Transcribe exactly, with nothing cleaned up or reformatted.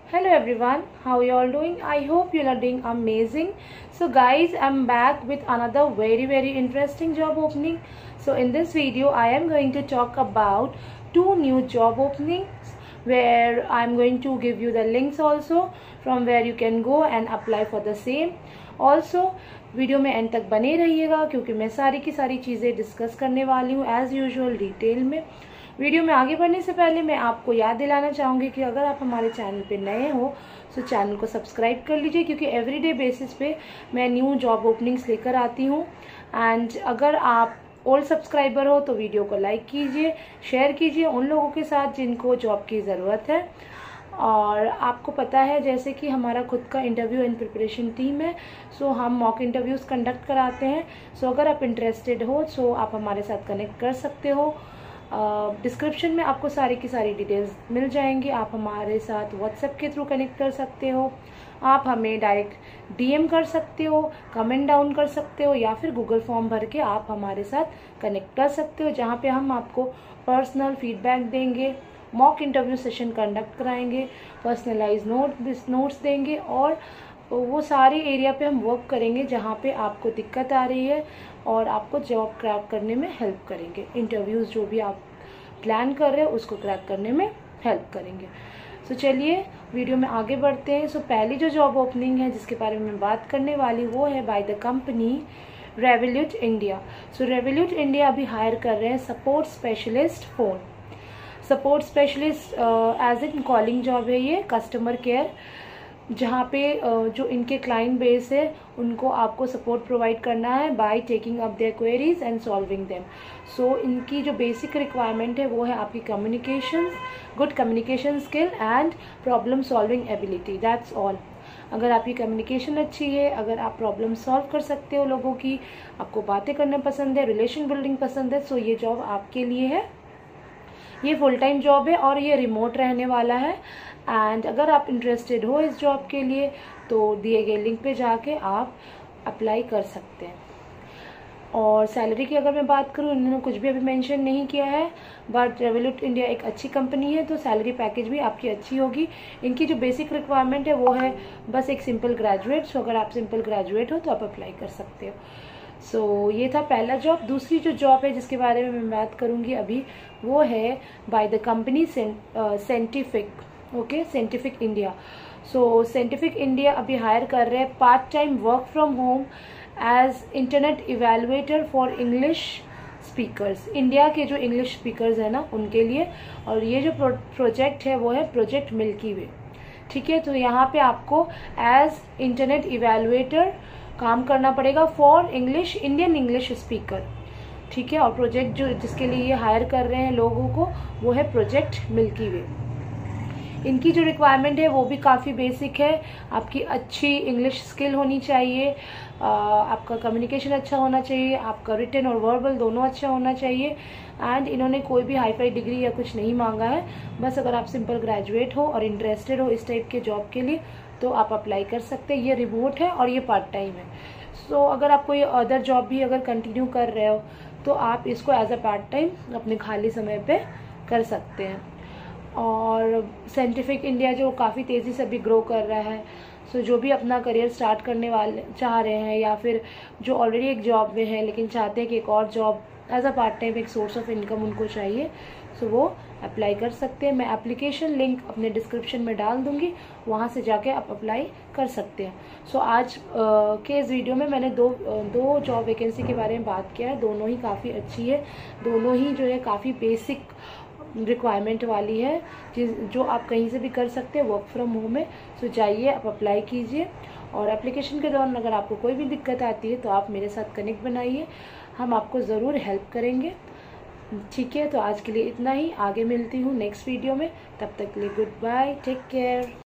Hello everyone, how you all doing? I hope you are doing amazing. So guys, I'm back with another very very interesting job opening. So in this video I am going to talk about two new job openings where I'm going to give you the links also from where you can go and apply for the same. Also video में end तक बने रहिएगा क्योंकि मैं सारी की सारी चीज़ें डिस्कस करने वाली हूँ एज यूजुअल डिटेल में। वीडियो में आगे बढ़ने से पहले मैं आपको याद दिलाना चाहूँगी कि अगर आप हमारे चैनल पे नए हो तो चैनल को सब्सक्राइब कर लीजिए क्योंकि एवरीडे बेसिस पे मैं न्यू जॉब ओपनिंग्स लेकर आती हूँ। एंड अगर आप ओल्ड सब्सक्राइबर हो तो वीडियो को लाइक कीजिए, शेयर कीजिए उन लोगों के साथ जिनको जॉब की ज़रूरत है। और आपको पता है जैसे कि हमारा खुद का इंटरव्यू एंड प्रिपरेशन टीम है, सो हम मॉक इंटरव्यूज़ कंडक्ट कराते हैं। सो अगर आप इंटरेस्टेड हो सो आप हमारे साथ कनेक्ट कर सकते हो। डिस्क्रिप्शन uh, में आपको सारी की सारी डिटेल्स मिल जाएंगी। आप हमारे साथ व्हाट्सएप के थ्रू कनेक्ट कर सकते हो, आप हमें डायरेक्ट डीएम कर सकते हो, कमेंट डाउन कर सकते हो या फिर गूगल फॉर्म भर के आप हमारे साथ कनेक्ट कर सकते हो, जहाँ पे हम आपको पर्सनल फीडबैक देंगे, मॉक इंटरव्यू सेशन कंडक्ट कराएंगे, पर्सनलाइज नोट नोट्स देंगे और वो सारे एरिया पे हम वर्क करेंगे जहाँ पे आपको दिक्कत आ रही है और आपको जॉब क्रैक करने में हेल्प करेंगे। इंटरव्यूज़ जो भी आप प्लान कर रहे हो उसको क्रैक करने में हेल्प करेंगे। सो so, चलिए वीडियो में आगे बढ़ते हैं। सो so, पहली जो जॉब ओपनिंग है जिसके बारे में मैं बात करने वाली वो है by the company Revolut India. So Revolut India अभी हायर कर रहे हैं support specialist phone. Support specialist as in calling job है ये, कस्टमर केयर, जहाँ पे uh, जो इनके क्लाइंट बेस है उनको आपको सपोर्ट प्रोवाइड करना है by taking up their queries and solving them. So इनकी जो बेसिक रिक्वायरमेंट है वो है आपकी communication, good communication skill and problem solving ability, that's all. अगर आपकी कम्युनिकेशन अच्छी है, अगर आप प्रॉब्लम सॉल्व कर सकते हो लोगों की, आपको बातें करना पसंद है, रिलेशन बिल्डिंग पसंद है, सो ये जॉब आपके लिए है। ये फुल टाइम जॉब है और ये रिमोट रहने वाला है। एंड अगर आप इंटरेस्टेड हो इस जॉब के लिए तो दिए गए लिंक पे जाके आप अप्लाई कर सकते हैं। और सैलरी की अगर मैं बात करूँ, इन्होंने कुछ भी अभी मेंशन नहीं किया है, बट रेवोल्यूट इंडिया एक अच्छी कंपनी है तो सैलरी पैकेज भी आपकी अच्छी होगी। इनकी जो बेसिक रिक्वायरमेंट है वो है बस एक सिंपल ग्रेजुएट। सो अगर आप सिंपल ग्रेजुएट हो तो आप अप्लाई कर सकते हो। सो so, ये था पहला जॉब। दूसरी जो जॉब है जिसके बारे में मैं बात करूँगी अभी वो है by the company Scientific, okay, Scientific India. So Scientific India अभी हायर कर रहे हैं part time work from home as internet evaluator for English speakers. India के जो इंग्लिश स्पीकर्स हैं ना उनके लिए। और ये जो प्रो, प्रोजेक्ट है वो है प्रोजेक्ट मिल्की वे, ठीक है। तो यहाँ पे आपको एज इंटरनेट इवेलुएटर काम करना पड़ेगा for English, Indian English speaker, ठीक है। और प्रोजेक्ट जो जिसके लिए ये हायर कर रहे हैं लोगों को वो है प्रोजेक्ट मिल्की वे। इनकी जो रिक्वायरमेंट है वो भी काफ़ी बेसिक है। आपकी अच्छी इंग्लिश स्किल होनी चाहिए, आ, आपका कम्युनिकेशन अच्छा होना चाहिए, आपका रिटन और वर्बल दोनों अच्छा होना चाहिए। एंड इन्होंने कोई भी हाई फाई डिग्री या कुछ नहीं मांगा है, बस अगर आप सिंपल ग्रेजुएट हो और इंटरेस्टेड हो इस टाइप के जॉब के लिए तो आप अप्लाई कर सकते हैं। ये रिमोट है और ये पार्ट टाइम है। सो so, अगर आप कोई अदर जॉब भी अगर कंटिन्यू कर रहे हो तो आप इसको एज अ पार्ट टाइम अपने खाली समय पे कर सकते हैं। और साइंटिफिक इंडिया जो काफ़ी तेज़ी से अभी ग्रो कर रहा है, सो जो भी अपना करियर स्टार्ट करने वाले चाह रहे हैं या फिर जो ऑलरेडी एक जॉब में है लेकिन चाहते हैं कि एक और job as a part time एक सोर्स ऑफ इनकम उनको चाहिए, सो वो अप्लाई कर सकते हैं। मैं एप्लीकेशन लिंक अपने डिस्क्रिप्शन में डाल दूंगी, वहाँ से जाके आप अप्लाई कर सकते हैं। सो आज आ, के इस वीडियो में मैंने दो दो जॉब वैकेंसी के बारे में बात किया है। दोनों ही काफ़ी अच्छी है, दोनों ही जो है काफ़ी बेसिक रिक्वायरमेंट वाली है जिस जो आप कहीं से भी कर सकते हैं वर्क फ्रॉम होम में। सो जाइए आप अप्लाई कीजिए और एप्लीकेशन के दौरान अगर आपको कोई भी दिक्कत आती है तो आप मेरे साथ कनेक्ट बनाइए, हम आपको ज़रूर हेल्प करेंगे, ठीक है। तो आज के लिए इतना ही, आगे मिलती हूँ नेक्स्ट वीडियो में, तब तक के लिए गुड बाय, टेक केयर।